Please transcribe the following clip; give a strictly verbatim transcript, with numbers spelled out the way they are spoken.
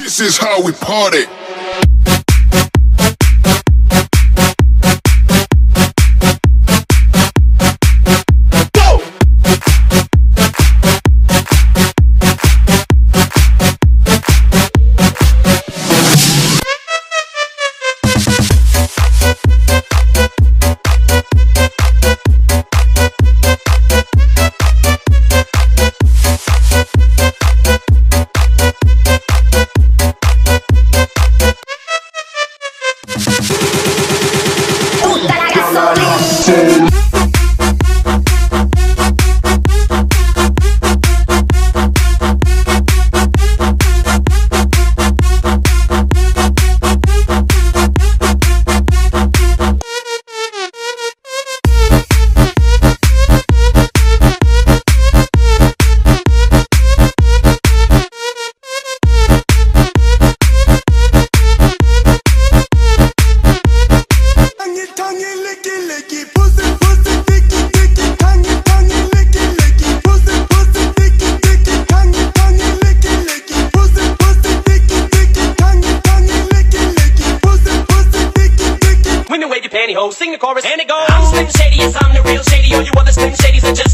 This is how we party. Sing the chorus and it goes. I'm Slim Shady, yes I'm the real Shady. All you other Slim Shadys are just